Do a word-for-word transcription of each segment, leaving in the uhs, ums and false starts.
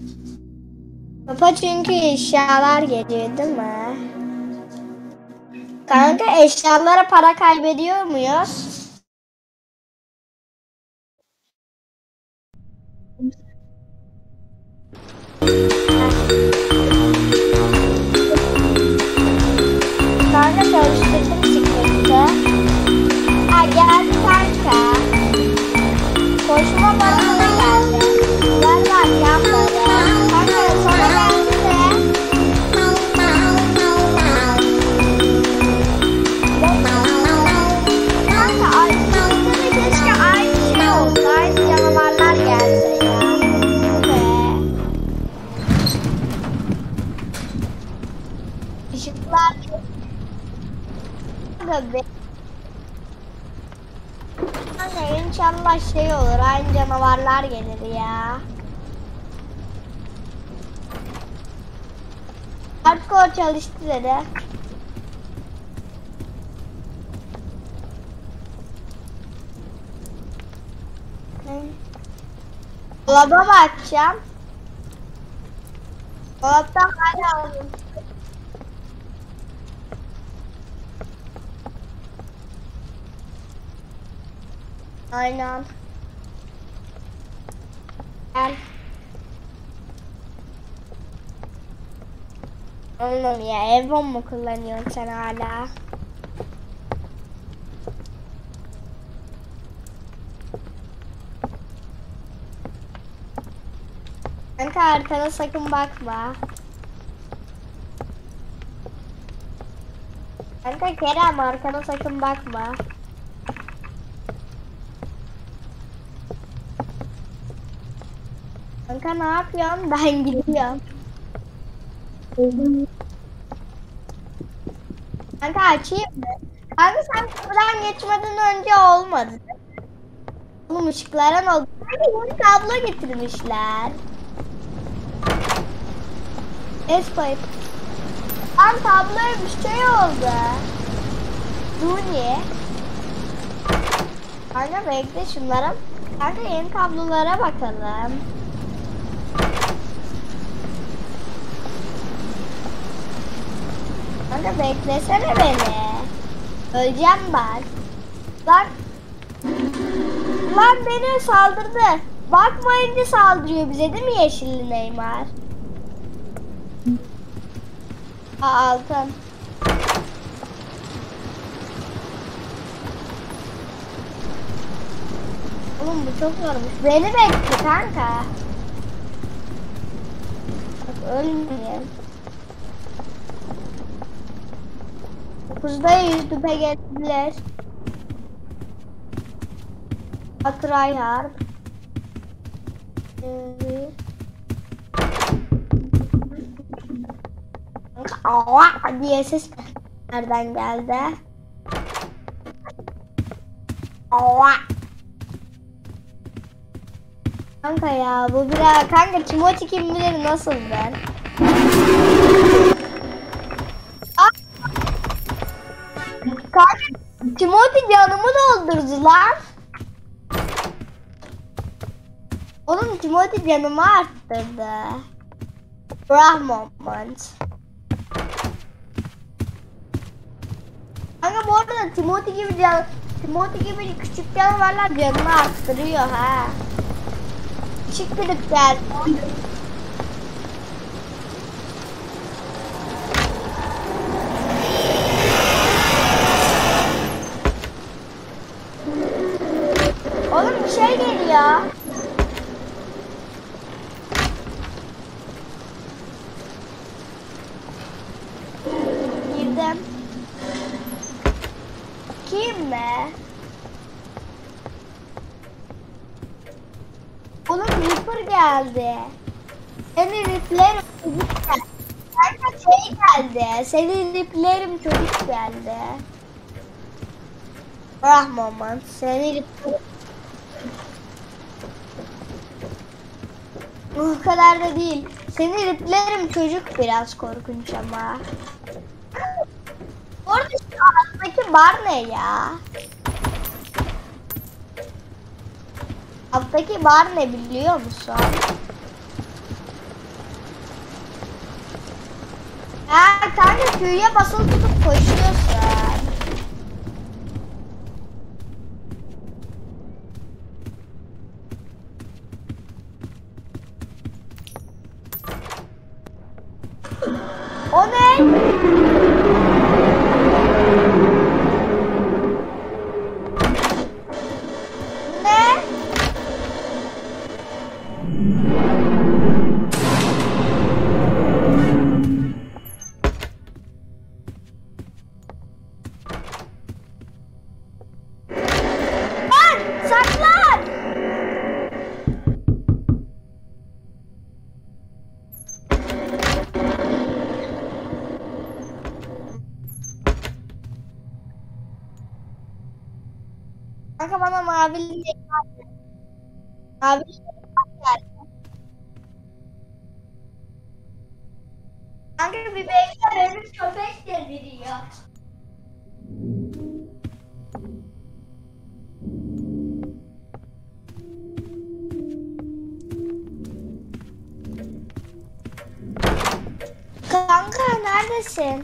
Kapa çünkü eşyalar geliyor değil mi? Kanka eşyalara para kaybediyor muyuz? Kanka çalıştırdım bisikleti. Ha geldi kanka. Koşma bana geldi. Gel bak yanmadı. Kanka sana geldi de. Kanka aynı keşke aynı şey oldu. Aynı canavarlar geldi ya. Be. Işıklar. Kanka be. Kanka inşallah şey olur. Aynı canavarlar gelir ya. Hardcore çalıştı dedi. Dolaba bakacağım. Dolapta hala aldım. Aynen. Gel. Oğlum ya Evon mu kullanıyorsun sen hala? Kanka arkana sakın bakma. Kanka Kerem arkana sakın bakma. Kanka ne yapıyorsun? Ben gidiyorum. Kanka açayım mı? Kanka sen buradan geçmeden önce olmadı. Oğlum ışıklara ne oldu? Kanka yeni kablo getirmişler. Es koyup. Lan tabloya bir şey oldu. Duni. Kanka bekle şunlara. Kanka yeni kablolara bakalım. Kanka beklesene beni. Öleceğim ben. Lan. Lan beni saldırdı. Bakmayınca saldırıyor bize değil mi yeşilli Neymar? Aa altın. Oğlum bu çok zormuş. Beni bekle kanka. Bak ölmeyeyim. Dokuzdayız düpe geldiler. Try hard. Ee, Aa diye ses nereden geldi? Aa. Kanka ya bu biraz kanka Timothy kim bilir nasıl ben? Kanka Timothy canımı doldurdu lan. Oğlum Timothy canımı arttırdı. Brahman. Kanka bu arada Timothy gibi can, Timothy gibi küçük canavarlar canını arttırıyor ha. Küçük gidip gel. Oğlum bir şey geliyor. Girdim. Kim mi? Oğlum Reaper geldi. Seni riplerim çocuk geldi. Kanka şey geldi. Seni riplerim çocuk geldi. Rahman seni riplerim. Bu kadar da değil. Seni riplerim çocuk biraz korkunç ama. Orada şu alttaki bar ne ya? Alttaki bar ne biliyor musun? Ya kanka Q'ya basılı tutup koşuyorsun. O ne? Ne? Lan saklan! Kanka bana mavili geldi. Mavili geldi. Kanka bir bekle benim köpek deviriyor. Kanka neredesin?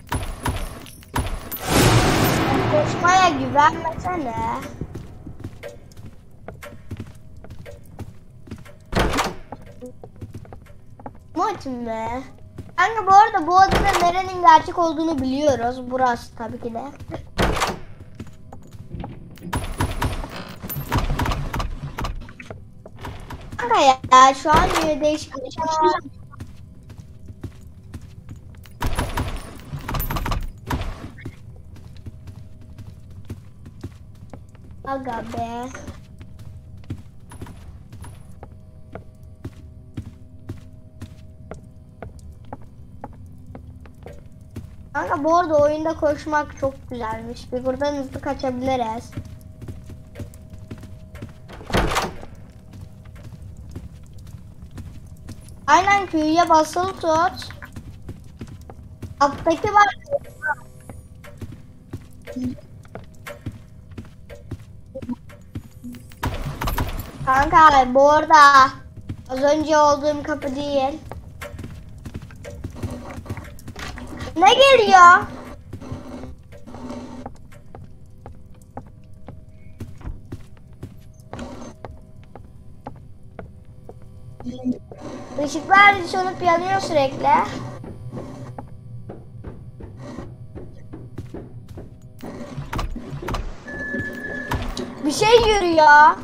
Koşmaya güvenmesene. Maç mı? Kanka bu arada bu adada nerenin gerçek olduğunu biliyoruz. Burası tabii ki de. Kanka ya şu an bir değişik bir şey var. Aga be. Kanka bu arada oyunda koşmak çok güzelmiş. Bir buradan hızlı kaçabiliriz. Aynen Q'ya basılı tut. Alttaki var. Kanka bu arada az önce olduğum kapı değil. Ne geliyor? Işıklar sönüp yanıyor sürekli. Bir şey yürüyor.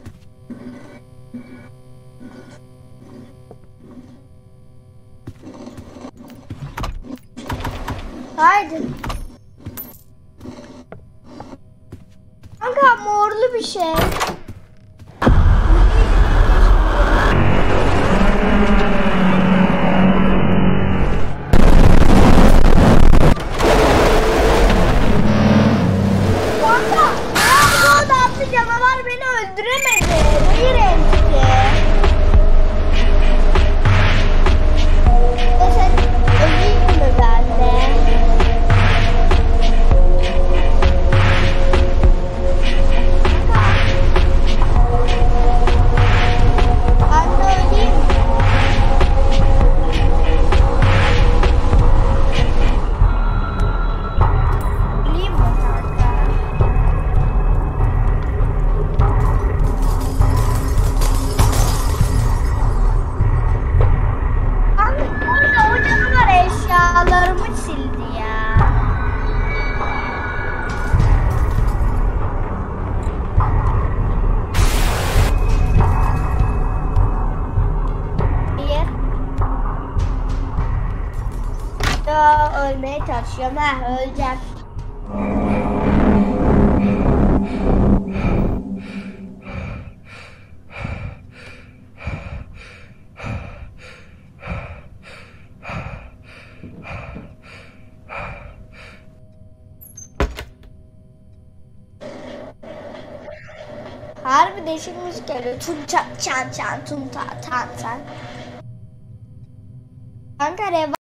Haydi. Kanka morlu bir şey. Kanka, bu adamlı canavar beni öldüremedi. Hayır emsi. Sen öleyim mi ben de? Ben de öleyim mi? Öleyim mi kanka? Kanka orada o canavar eşyalarımı sildi ya. Hayır. Ya ölmeye çalışıyorum ha öleceğim. Harbi değişik müzik geliyor. Tun çan çan çan tun ta tan tan. Kanka rev